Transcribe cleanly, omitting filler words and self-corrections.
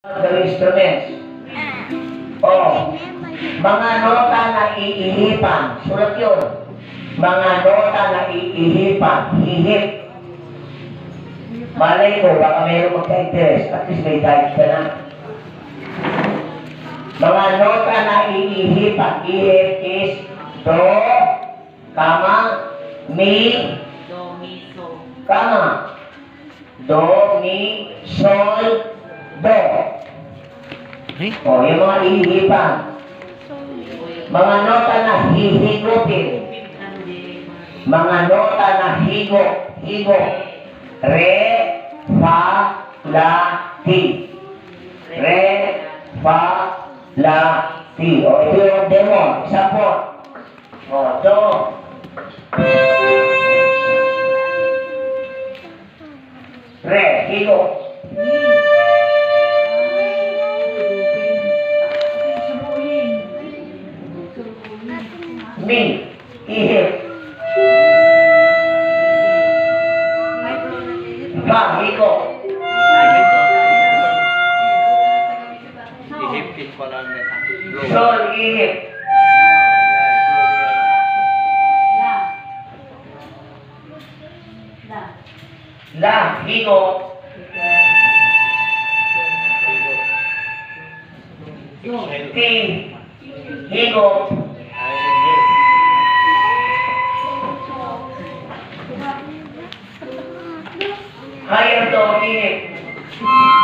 The instruments. O, mga nota na iihipan. Sulat yun. Mga nota na iihipan. Hihip. Malay ko, baka mayroon magka-interest. At least may guide ka na. Mga nota na iihipan. Ihip is do, kama, mi, Do, mi, so. kama. Do, mi, sol, do. O, yung mga ihipan. Mga nota na hihigupin. Mga nota na higop. Re, fa, la, ti. Re, fa, la, ti. O, ito yung demo. Isa po. O, do. Re, higop. Mi, ihip. Fa, higop. Ihip ko lang nito. Sol, ihip. La, higop. Ti, higop. Higher to, ihip.